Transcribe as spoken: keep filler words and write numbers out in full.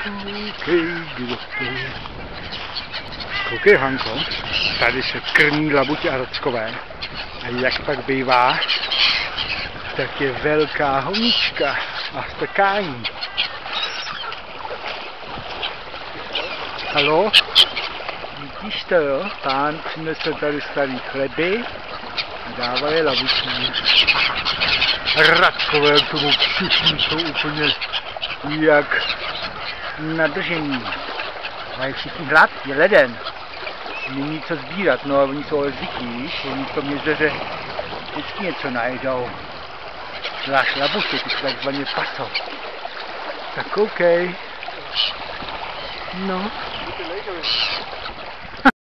Koukej, kdo Koukej, Hanko, tady se krmí labuti a rockové. A jak pak bývá, tak je velká honička a strkání. Haló? Vidíš to, jo? Pán přinesl tady starý chleby a dával je labutí. Radkové k tomu všichni jsou úplně jak nadržení. Mají všichni hlad, je leden. Není co sbírat, no a oni jsou ale zvyklí, víš? Oni v tom jezeře vždycky něco najdou. Zvlášť labuty, ty jsou takzvaně paso. Tak koukej. No.